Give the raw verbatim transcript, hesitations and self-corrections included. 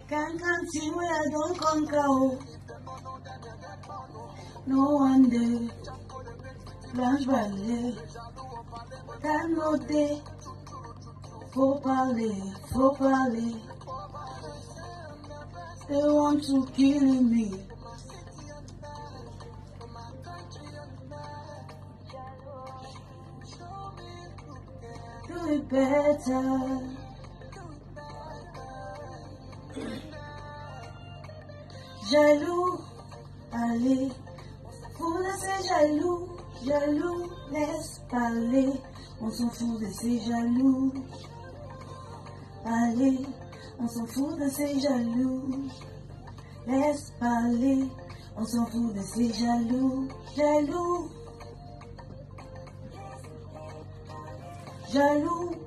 Can't see where I don't conquer. No one day. Blanche Ballet. T'as noté. Faut parler, faut parler. They want to kill me. Do it better. Jaloux, allez, faut laisser jaloux, jaloux, laisse parler, on s'en fout de ces jaloux. Allez, on s'en fout de ces jaloux, laisse parler, on s'en fout de ces jaloux, jaloux, jaloux.